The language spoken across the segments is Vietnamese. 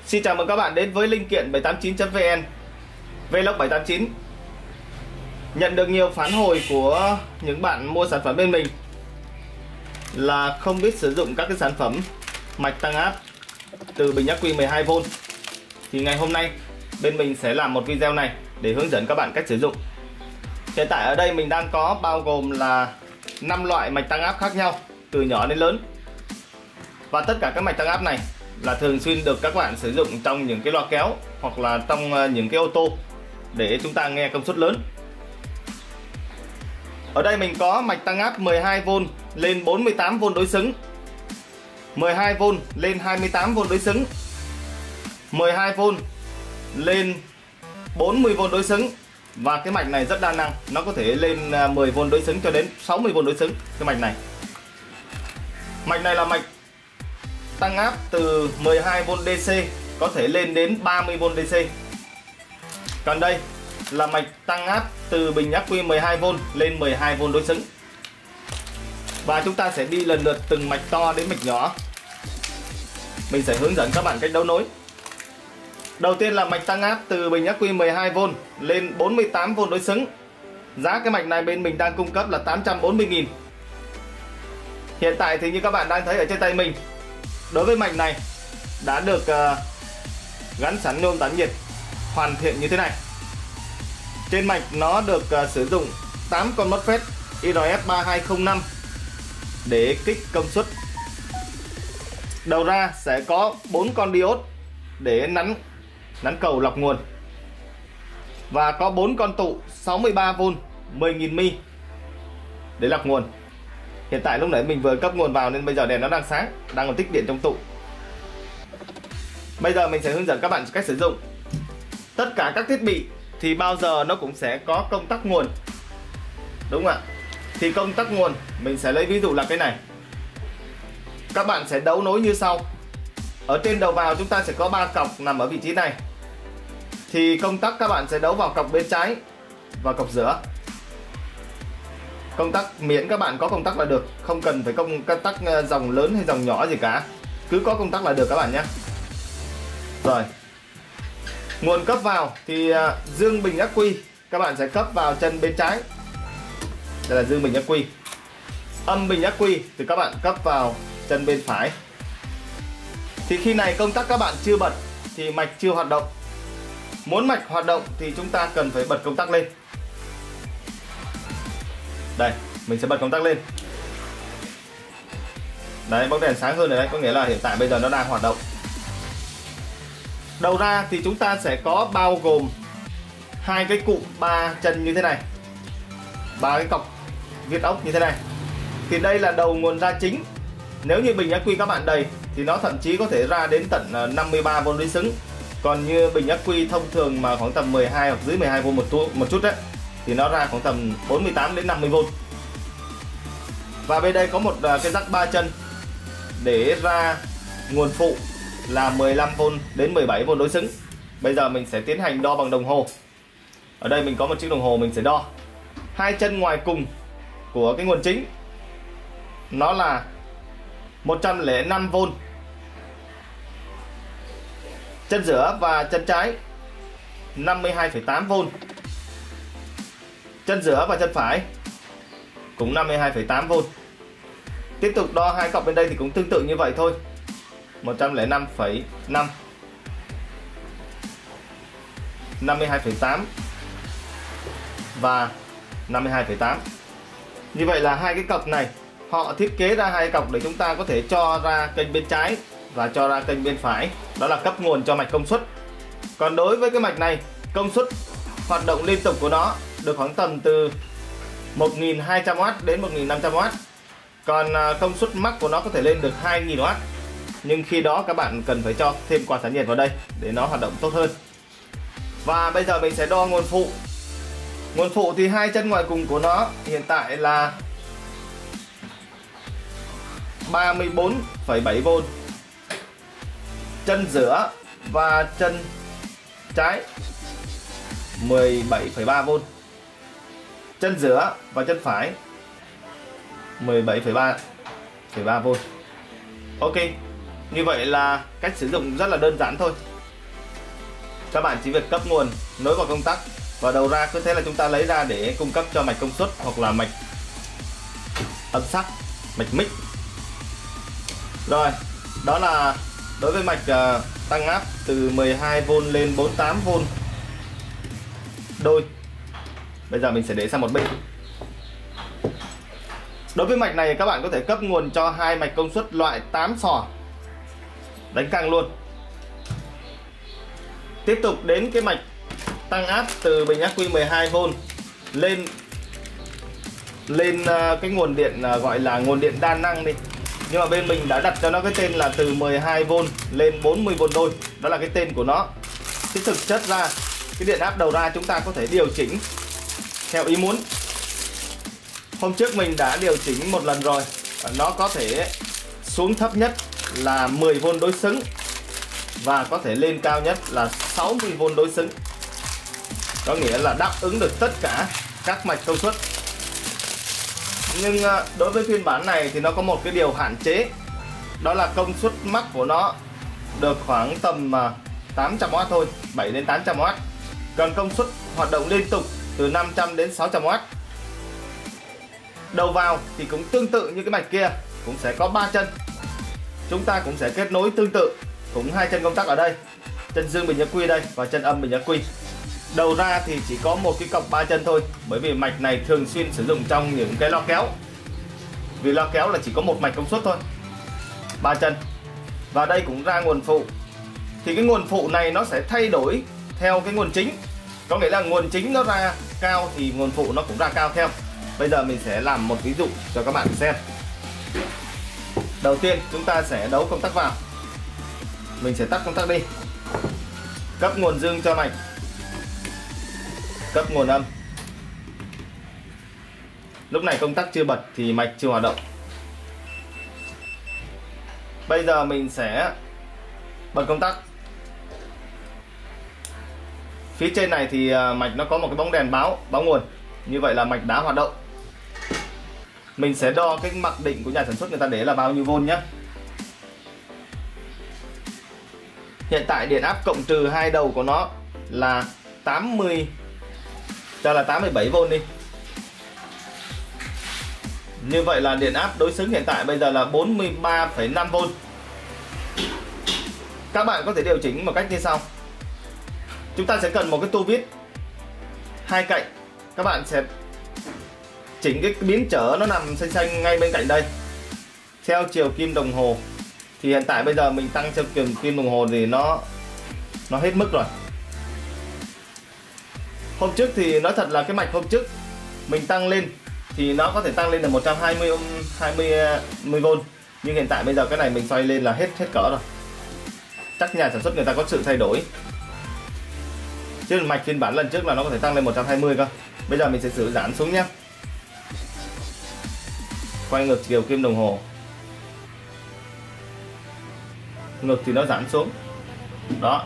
Xin chào mừng các bạn đến với linh kiện 789.vn. Vlog 789 nhận được nhiều phản hồi của những bạn mua sản phẩm bên mình là không biết sử dụng các cái sản phẩm mạch tăng áp từ bình ắc quy 12V. Thì ngày hôm nay bên mình sẽ làm một video này để hướng dẫn các bạn cách sử dụng. Hiện tại ở đây mình đang có bao gồm là 5 loại mạch tăng áp khác nhau từ nhỏ đến lớn. Và tất cả các mạch tăng áp này là thường xuyên được các bạn sử dụng trong những cái loa kéo hoặc là trong những cái ô tô để chúng ta nghe công suất lớn. Ở đây mình có mạch tăng áp 12V lên 48V đối xứng, 12V lên 28V đối xứng, 12V lên 40V đối xứng. Và cái mạch này rất đa năng, nó có thể lên 10V đối xứng cho đến 60V đối xứng. Cái mạch này là mạch tăng áp từ 12V DC có thể lên đến 30V DC. Còn đây là mạch tăng áp từ bình ắc quy 12V lên 12V đối xứng. Và chúng ta sẽ đi lần lượt từng mạch to đến mạch nhỏ. Mình sẽ hướng dẫn các bạn cách đấu nối. Đầu tiên là mạch tăng áp từ bình ắc quy 12V lên 48V đối xứng. Giá cái mạch này bên mình đang cung cấp là 840.000. Hiện tại thì như các bạn đang thấy ở trên tay mình, đối với mạch này đã được gắn sẵn nhôm tản nhiệt hoàn thiện như thế này. Trên mạch nó được sử dụng 8 con MOSFET IRF3205 để kích công suất. Đầu ra sẽ có 4 con diode để nắn cầu lọc nguồn. Và có 4 con tụ 63V 10.000mA để lọc nguồn. Hiện tại lúc nãy mình vừa cấp nguồn vào nên bây giờ đèn nó đang sáng, đang còn tích điện trong tụ. Bây giờ mình sẽ hướng dẫn các bạn cách sử dụng. Tất cả các thiết bị thì bao giờ nó cũng sẽ có công tắc nguồn, đúng không ạ? Thì công tắc nguồn mình sẽ lấy ví dụ là cái này. Các bạn sẽ đấu nối như sau. Ở trên đầu vào chúng ta sẽ có 3 cọc nằm ở vị trí này. Thì công tắc các bạn sẽ đấu vào cọc bên trái và cọc giữa. Công tắc miễn các bạn có công tắc là được, không cần phải công tắc dòng lớn hay dòng nhỏ gì cả, cứ có công tắc là được các bạn nhé. Rồi, nguồn cấp vào thì dương bình ắc quy các bạn sẽ cấp vào chân bên trái. Đây là dương bình ắc quy. Âm bình ắc quy thì các bạn cấp vào chân bên phải. Thì khi này công tắc các bạn chưa bật thì mạch chưa hoạt động. Muốn mạch hoạt động thì chúng ta cần phải bật công tắc lên. Đây, mình sẽ bật công tắc lên. Đấy, bóng đèn sáng hơn rồi đấy, có nghĩa là hiện tại bây giờ nó đang hoạt động. Đầu ra thì chúng ta sẽ có bao gồm 2 cái cụm 3 chân như thế này, 3 cái cọc viết ốc như thế này. Thì đây là đầu nguồn ra chính. Nếu như bình ắc quy các bạn đầy thì nó thậm chí có thể ra đến tận 53V đối xứng. Còn như bình ắc quy thông thường mà khoảng tầm 12 hoặc dưới 12V một chút đấy thì nó ra khoảng tầm 48 đến 50V. Và bên đây có một cái jack 3 chân để ra nguồn phụ là 15V đến 17V đối xứng. Bây giờ mình sẽ tiến hành đo bằng đồng hồ. Ở đây mình có một chiếc đồng hồ, mình sẽ đo. Hai chân ngoài cùng của cái nguồn chính nó là 105V. Chân giữa và chân trái 52,8V. Chân giữa và chân phải cũng 52,8V. Tiếp tục đo hai cọc bên đây thì cũng tương tự như vậy thôi. 105,5, 52,8 và 52,8. Như vậy là hai cái cọc này họ thiết kế ra hai cọc để chúng ta có thể cho ra kênh bên trái và cho ra kênh bên phải. Đó là cấp nguồn cho mạch công suất. Còn đối với cái mạch này, công suất hoạt động liên tục của nó được khoảng tầm từ 1.200W đến 1.500W. Còn công suất max của nó có thể lên được 2.000W. Nhưng khi đó các bạn cần phải cho thêm quạt tản nhiệt vào đây để nó hoạt động tốt hơn. Và bây giờ mình sẽ đo nguồn phụ. Nguồn phụ thì hai chân ngoài cùng của nó hiện tại là 34,7V. Chân giữa và chân trái 17,3V. Chân giữa và chân phải 17,3V. Ok, như vậy là cách sử dụng rất là đơn giản thôi. Các bạn chỉ việc cấp nguồn, nối vào công tắc và đầu ra cứ thế là chúng ta lấy ra để cung cấp cho mạch công suất hoặc là mạch âm sắc, mạch mic. Rồi, đó là đối với mạch tăng áp từ 12V lên 48V đôi. Bây giờ mình sẽ để sang một bên. Đối với mạch này các bạn có thể cấp nguồn cho hai mạch công suất loại 8 sò đánh căng luôn. Tiếp tục đến cái mạch tăng áp từ bình ắc quy 12V lên cái nguồn điện gọi là nguồn điện đa năng đi. Nhưng mà bên mình đã đặt cho nó cái tên là từ 12V lên 40V đôi. Đó là cái tên của nó. Chứ thực chất ra cái điện áp đầu ra chúng ta có thể điều chỉnh theo ý muốn. Hôm trước mình đã điều chỉnh một lần rồi. Nó có thể xuống thấp nhất là 10V đối xứng và có thể lên cao nhất là 60V đối xứng. Có nghĩa là đáp ứng được tất cả các mạch công suất. Nhưng đối với phiên bản này thì nó có một cái điều hạn chế. Đó là công suất max của nó được khoảng tầm 800W thôi, 7 đến 800W. Còn công suất hoạt động liên tục từ 500 đến 600W. Đầu vào thì cũng tương tự như cái mạch kia, cũng sẽ có 3 chân. Chúng ta cũng sẽ kết nối tương tự, cũng 2 chân công tắc ở đây, chân dương bình ắc quy đây và chân âm bình ắc quy. Đầu ra thì chỉ có một cái cọc 3 chân thôi, bởi vì mạch này thường xuyên sử dụng trong những cái loa kéo. Vì loa kéo là chỉ có một mạch công suất thôi, 3 chân. Và đây cũng ra nguồn phụ. Thì cái nguồn phụ này nó sẽ thay đổi theo cái nguồn chính. Có nghĩa là nguồn chính nó ra cao thì nguồn phụ nó cũng ra cao theo. Bây giờ mình sẽ làm một ví dụ cho các bạn xem. Đầu tiên chúng ta sẽ đấu công tắc vào. Mình sẽ tắt công tắc đi. Cấp nguồn dương cho mạch, cấp nguồn âm. Lúc này công tắc chưa bật thì mạch chưa hoạt động. Bây giờ mình sẽ bật công tắc. Phía trên này thì mạch nó có một cái bóng đèn báo nguồn. Như vậy là mạch đã hoạt động. Mình sẽ đo cái mặc định của nhà sản xuất người ta để là bao nhiêu vôn nhé. Hiện tại điện áp cộng trừ hai đầu của nó là 80, cho là 87V đi. Như vậy là điện áp đối xứng hiện tại bây giờ là 43,5V. Các bạn có thể điều chỉnh một cách như sau. Chúng ta sẽ cần một cái tua vít hai cạnh. Các bạn sẽ chỉnh cái biến trở nó nằm xanh xanh ngay bên cạnh đây theo chiều kim đồng hồ. Thì hiện tại bây giờ mình tăng theo chiều kim đồng hồ thì nó hết mức rồi. Hôm trước thì nói thật là cái mạch hôm trước mình tăng lên thì nó có thể tăng lên là 120V, nhưng hiện tại bây giờ cái này mình xoay lên là hết cỡ rồi. Chắc nhà sản xuất người ta có sự thay đổi. Chứ mạch phiên bản lần trước là nó có thể tăng lên 120 cơ. Bây giờ mình sẽ thử giãn xuống nhé. Quay ngược chiều kim đồng hồ. Ngược thì nó giãn xuống. Đó.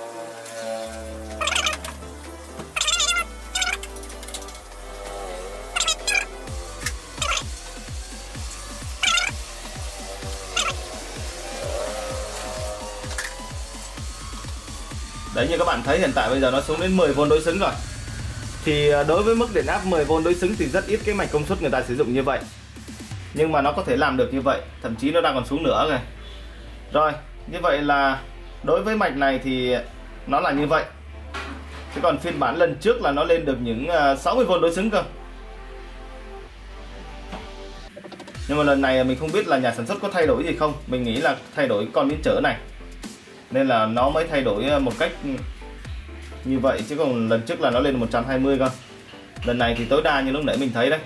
Đấy, như các bạn thấy hiện tại bây giờ nó xuống đến 10V đối xứng rồi. Thì đối với mức điện áp 10V đối xứng thì rất ít cái mạch công suất người ta sử dụng như vậy. Nhưng mà nó có thể làm được như vậy, thậm chí nó đang còn xuống nữa rồi. Rồi, như vậy là đối với mạch này thì nó là như vậy. Chứ còn phiên bản lần trước là nó lên được những 60V đối xứng cơ. Nhưng mà lần này mình không biết là nhà sản xuất có thay đổi gì không. Mình nghĩ là thay đổi con biến trở này, nên là nó mới thay đổi một cách như vậy. Chứ còn lần trước là nó lên 120 cơ. Lần này thì tối đa như lúc nãy mình thấy đấy.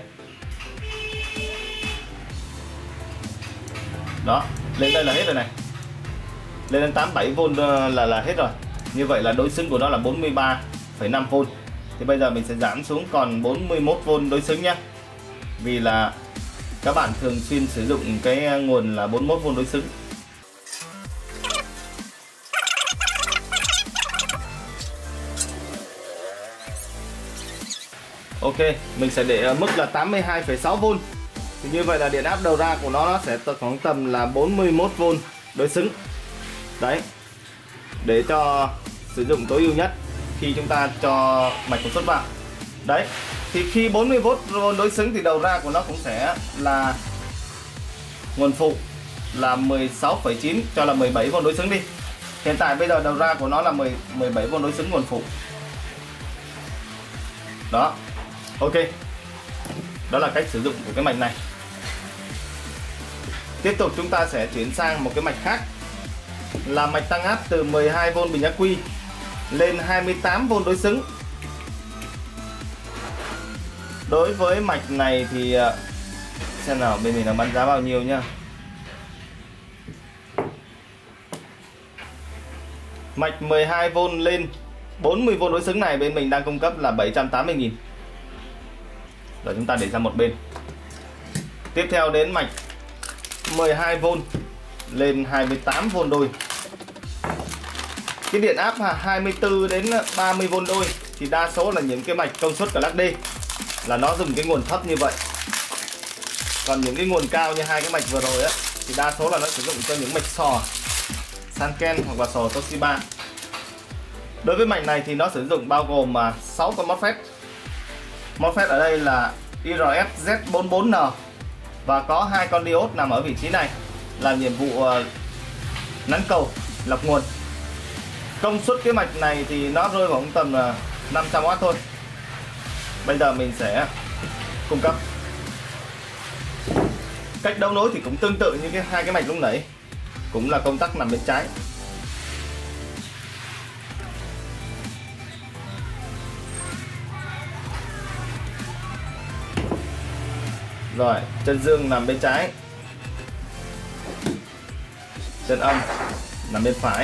Đó, lên đây là hết rồi này. Lên đến 87V là hết rồi. Như vậy là đối xứng của nó là 43,5V. Thì bây giờ mình sẽ giảm xuống còn 41V đối xứng nhé. Vì là các bạn thường xuyên sử dụng cái nguồn là 41V đối xứng. Ok, mình sẽ để ở mức là 82,6V. Thì như vậy là điện áp đầu ra của nó sẽ khoảng tầm là 41V đối xứng. Đấy, để cho sử dụng tối ưu nhất. khi chúng ta cho mạch công suất vào. Đấy, thì khi 40V đối xứng thì đầu ra của nó cũng sẽ là nguồn phụ là 16,9 cho là 17V đối xứng đi. Hiện tại bây giờ đầu ra của nó là 17V đối xứng nguồn phụ. Đó, ok. Đó là cách sử dụng của cái mạch này. Tiếp tục chúng ta sẽ chuyển sang một cái mạch khác, là mạch tăng áp từ 12V bình ắc quy lên 28V đối xứng. Đối với mạch này thì xem nào bên mình đang bán giá bao nhiêu nhá. Mạch 12V lên 40V đối xứng này bên mình đang cung cấp là 780.000. Rồi chúng ta để sang một bên. Tiếp theo đến mạch 12V lên 28V đôi. Cái điện áp 24 đến 30V đôi thì đa số là những cái mạch công suất Class D là nó dùng cái nguồn thấp như vậy. Còn những cái nguồn cao như hai cái mạch vừa rồi á thì đa số là nó sử dụng cho những mạch sò Sanken hoặc là sò Toshiba. Đối với mạch này thì nó sử dụng bao gồm 6 con MOSFET. MOSFET ở đây là IRF Z44N và có 2 con diode nằm ở vị trí này làm nhiệm vụ nắn cầu lọc nguồn. Công suất cái mạch này thì nó rơi vào tầm 500W thôi. Bây giờ mình sẽ cung cấp. Cách đấu nối thì cũng tương tự như hai cái mạch lúc nãy, cũng là công tắc nằm bên trái. Rồi, chân dương nằm bên trái, chân âm nằm bên phải.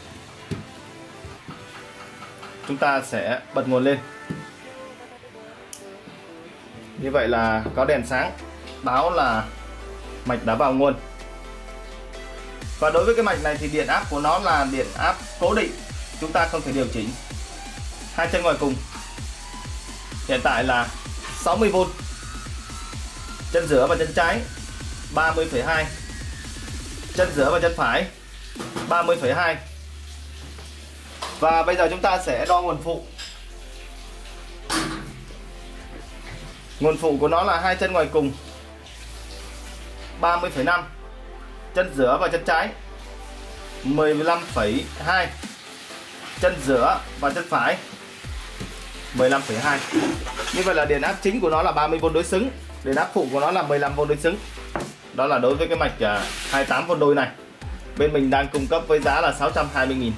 Chúng ta sẽ bật nguồn lên. Như vậy là có đèn sáng báo là mạch đã vào nguồn. Và đối với cái mạch này thì điện áp của nó là điện áp cố định, chúng ta không thể điều chỉnh. Hai chân ngoài cùng hiện tại là 60V. Chân giữa và chân trái 30,2. Chân giữa và chân phải 30,2. Và bây giờ chúng ta sẽ đo nguồn phụ. Nguồn phụ của nó là hai chân ngoài cùng 30,5. Chân giữa và chân trái 15,2. Chân giữa và chân phải 15,2. Như vậy là điện áp chính của nó là 30V đối xứng, điện áp phụ của nó là 15V đối xứng. Đó là đối với cái mạch 28V đôi này. Bên mình đang cung cấp với giá là 620.000.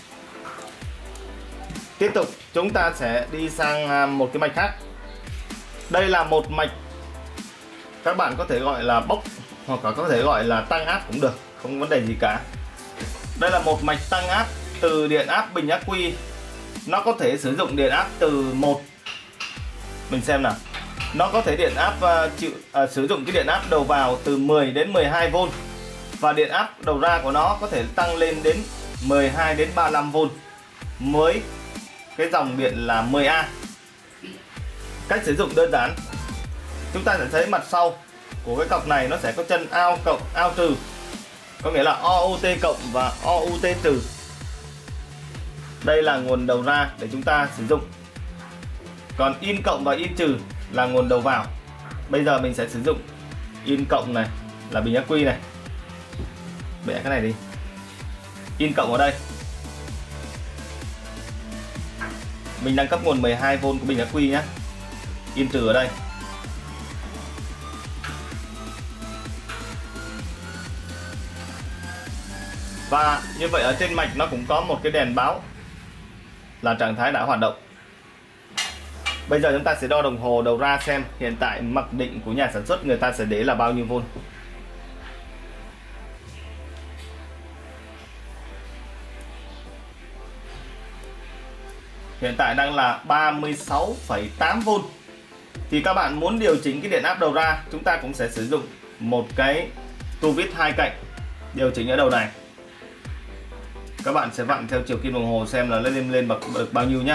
Tiếp tục chúng ta sẽ đi sang một cái mạch khác. Đây là một mạch các bạn có thể gọi là bốc hoặc có thể gọi là tăng áp cũng được, không vấn đề gì cả. Đây là một mạch tăng áp từ điện áp bình ắc quy. Nó có thể sử dụng điện áp từ 1. Mình xem nào. Nó có thể điện áp sử dụng cái điện áp đầu vào từ 10 đến 12V. Và điện áp đầu ra của nó có thể tăng lên đến 12 đến 35V với cái dòng điện là 10A. Cách sử dụng đơn giản. Chúng ta sẽ thấy mặt sau của cái cọc này nó sẽ có chân out cộng out trừ, có nghĩa là OUT cộng và OUT trừ. Đây là nguồn đầu ra để chúng ta sử dụng. Còn in cộng và in trừ là nguồn đầu vào. Bây giờ mình sẽ sử dụng in cộng này là bình ắc quy này. Bẻ cái này đi. In cộng ở đây. Mình đang cấp nguồn 12V của bình ắc quy nhé. In trừ ở đây. Và như vậy ở trên mạch nó cũng có một cái đèn báo là trạng thái đã hoạt động. Bây giờ chúng ta sẽ đo đồng hồ đầu ra xem hiện tại mặc định của nhà sản xuất người ta sẽ để là bao nhiêu vôn. Hiện tại đang là 36,8V. Thì các bạn muốn điều chỉnh cái điện áp đầu ra, chúng ta cũng sẽ sử dụng một cái tua vít hai cạnh điều chỉnh ở đầu này. Các bạn sẽ vặn theo chiều kim đồng hồ xem là lên được bao nhiêu nhá.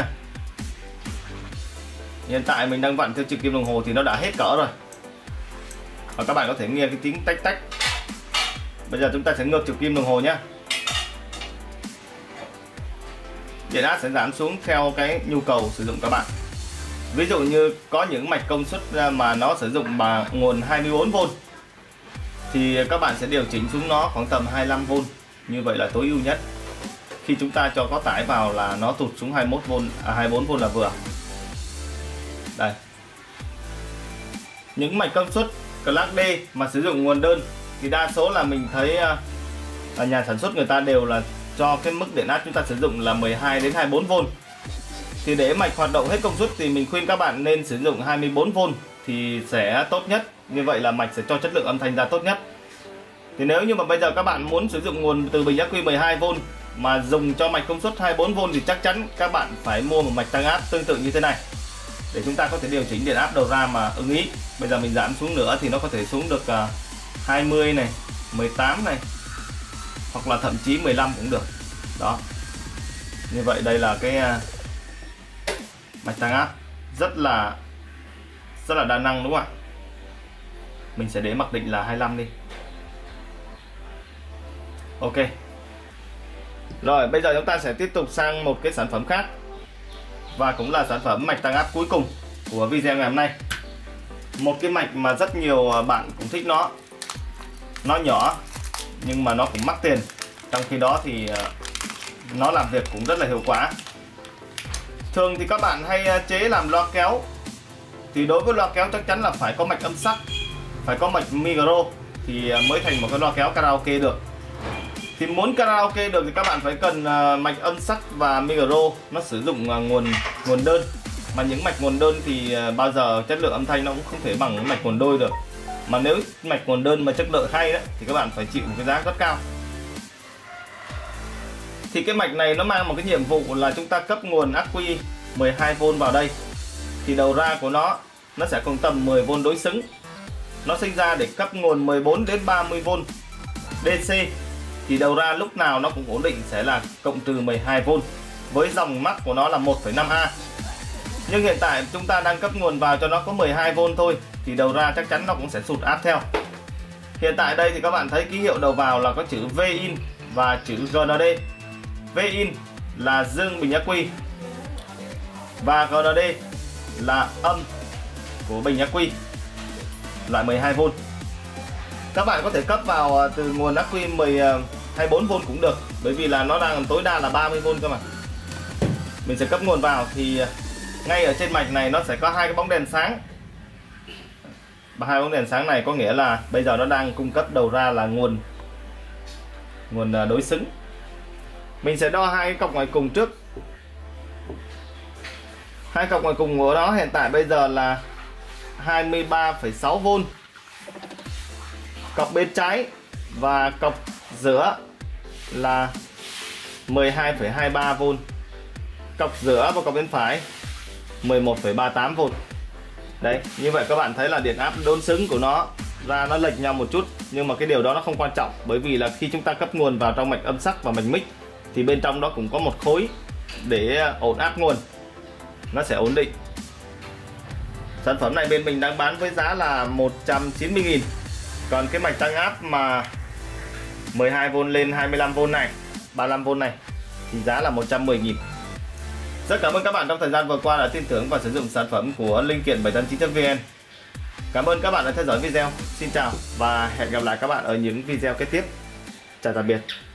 Hiện tại mình đang vặn theo chiều kim đồng hồ thì nó đã hết cỡ rồi. Và các bạn có thể nghe cái tiếng tách tách. Bây giờ chúng ta sẽ ngược chiều kim đồng hồ nhé. điện áp sẽ giảm xuống theo cái nhu cầu sử dụng các bạn. Ví dụ như có những mạch công suất mà nó sử dụng bằng nguồn 24V thì các bạn sẽ điều chỉnh xuống nó khoảng tầm 25V. Như vậy là tối ưu nhất. Khi chúng ta cho có tải vào là nó tụt xuống 21V, 24V là vừa. Đây. Những mạch công suất Class D mà sử dụng nguồn đơn thì đa số là mình thấy là nhà sản xuất người ta đều là cho cái mức điện áp chúng ta sử dụng là 12 đến 24V. Thì để mạch hoạt động hết công suất thì mình khuyên các bạn nên sử dụng 24V thì sẽ tốt nhất. Như vậy là mạch sẽ cho chất lượng âm thanh ra tốt nhất. Thì nếu như mà bây giờ các bạn muốn sử dụng nguồn từ bình ắc quy 12V mà dùng cho mạch công suất 24V thì chắc chắn các bạn phải mua một mạch tăng áp tương tự như thế này để chúng ta có thể điều chỉnh điện áp đầu ra mà ưng ý. Bây giờ mình giảm xuống nữa thì nó có thể xuống được 20 này, 18 này, hoặc là thậm chí 15 cũng được. Đó. Như vậy đây là cái mạch tăng áp rất là đa năng, đúng không ạ? Mình sẽ để mặc định là 25 đi. Ok. Rồi bây giờ chúng ta sẽ tiếp tục sang một cái sản phẩm khác, và cũng là sản phẩm mạch tăng áp cuối cùng của video ngày hôm nay. Một cái mạch mà rất nhiều bạn cũng thích nó. Nó nhỏ nhưng mà nó cũng mắc tiền, trong khi đó thì nó làm việc cũng rất là hiệu quả. Thường thì các bạn hay chế làm loa kéo, thì đối với loa kéo chắc chắn là phải có mạch âm sắc, phải có mạch micro thì mới thành một cái loa kéo karaoke được. Thì muốn karaoke được thì các bạn phải cần mạch âm sắc và micro nó sử dụng nguồn đơn. Mà những mạch nguồn đơn thì bao giờ chất lượng âm thanh nó cũng không thể bằng mạch nguồn đôi được. Mà nếu mạch nguồn đơn mà chất lượng hay đó, thì các bạn phải chịu một cái giá rất cao. Thì cái mạch này nó mang một cái nhiệm vụ là chúng ta cấp nguồn ắc quy 12V vào đây. Thì đầu ra của nó sẽ còn tầm 10V đối xứng. Nó sinh ra để cấp nguồn 14 đến 30V DC. Thì đầu ra lúc nào nó cũng ổn định sẽ là cộng trừ 12V. Với dòng mắc của nó là 1,5A. Nhưng hiện tại chúng ta đang cấp nguồn vào cho nó có 12V thôi, thì đầu ra chắc chắn nó cũng sẽ sụt áp theo. Hiện tại đây thì các bạn thấy ký hiệu đầu vào là có chữ V-in và chữ GND. V-in là dương bình ắc quy và GND là âm của bình ắc quy loại 12V. Các bạn có thể cấp vào từ nguồn ắc quy 24V cũng được, bởi vì là nó đang tối đa là 30V cơ mà. Mình sẽ cấp nguồn vào thì ngay ở trên mạch này nó sẽ có hai cái bóng đèn sáng. Và hai bóng đèn sáng này có nghĩa là bây giờ nó đang cung cấp đầu ra là nguồn đối xứng. Mình sẽ đo hai cái cọc ngoài cùng trước. Hai cọc ngoài cùng của nó hiện tại bây giờ là 23,6V. Cọc bên trái và cọc giữa là 12,23V. Cọc giữa và cọc bên phải 11,38V. Đấy, như vậy các bạn thấy là điện áp đối xứng của nó ra nó lệch nhau một chút, nhưng mà cái điều đó nó không quan trọng, bởi vì là khi chúng ta cấp nguồn vào trong mạch âm sắc và mạch mic thì bên trong đó cũng có một khối để ổn áp nguồn, nó sẽ ổn định. Sản phẩm này bên mình đang bán với giá là 190.000. Còn cái mạch tăng áp mà 12V lên 25V này, 35V này thì giá là 110.000. Rất cảm ơn các bạn trong thời gian vừa qua đã tin tưởng và sử dụng sản phẩm của linh kiện 789.vn. Cảm ơn các bạn đã theo dõi video. Xin chào và hẹn gặp lại các bạn ở những video kế tiếp. Chào tạm biệt.